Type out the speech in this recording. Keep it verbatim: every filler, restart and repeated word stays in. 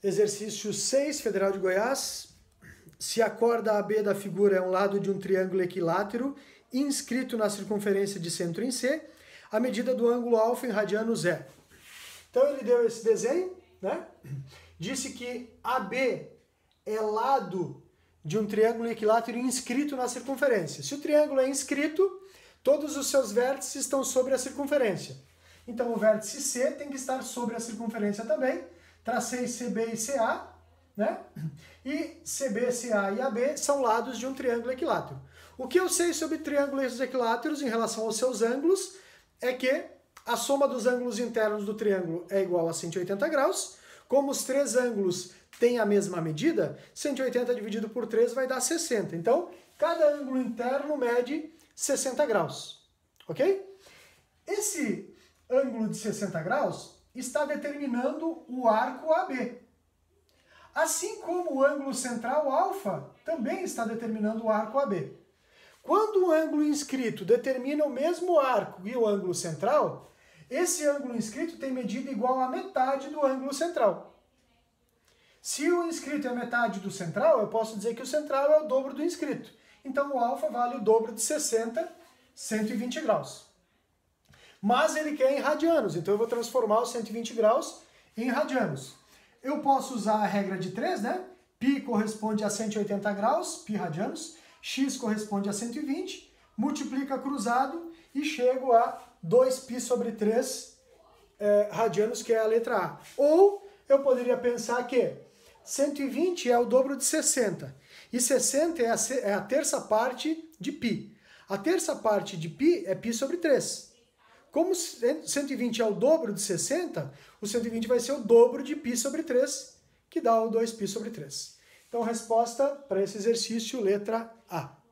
Exercício seis, Federal de Goiás. Se a corda A B da figura é um lado de um triângulo equilátero inscrito na circunferência de centro em C, a medida do ângulo alfa em radianos é. Então ele deu esse desenho, né? Disse que A B é lado de um triângulo equilátero inscrito na circunferência. Se o triângulo é inscrito, todos os seus vértices estão sobre a circunferência. Então o vértice C tem que estar sobre a circunferência também. Tracei C B e C A, né? E C B, C A e A B são lados de um triângulo equilátero. O que eu sei sobre triângulos equiláteros em relação aos seus ângulos é que a soma dos ângulos internos do triângulo é igual a cento e oitenta graus. Como os três ângulos têm a mesma medida, cento e oitenta dividido por três vai dar sessenta. Então, cada ângulo interno mede sessenta graus, ok? Esse ângulo de sessenta graus está determinando o arco A B. Assim como o ângulo central alfa também está determinando o arco A B. Quando o ângulo inscrito determina o mesmo arco e o ângulo central, esse ângulo inscrito tem medida igual a metade do ângulo central. Se o inscrito é metade do central, eu posso dizer que o central é o dobro do inscrito. Então o alfa vale o dobro de sessenta, cento e vinte graus. Mas ele quer em radianos, então eu vou transformar os cento e vinte graus em radianos. Eu posso usar a regra de três, né? Π corresponde a cento e oitenta graus, π radianos, x corresponde a cento e vinte, multiplica cruzado e chego a dois π sobre três é, radianos, que é a letra A. Ou eu poderia pensar que cento e vinte é o dobro de sessenta, e sessenta é a, é a terça parte de π. A terça parte de π é π sobre três. Como cento e vinte é o dobro de sessenta, o cento e vinte vai ser o dobro de π sobre três, que dá o dois π sobre três. Então, resposta para esse exercício, letra A.